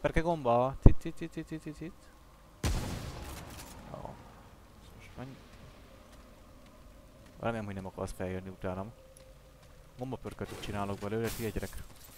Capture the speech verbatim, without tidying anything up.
Perke gomba! Cit, cit, cit, cit, cit, cit. Jó. Most menj. Remélem, hogy nem akarsz feljönni utánam. Gombapörkötöt csinálok belőle, figyelj gyerek.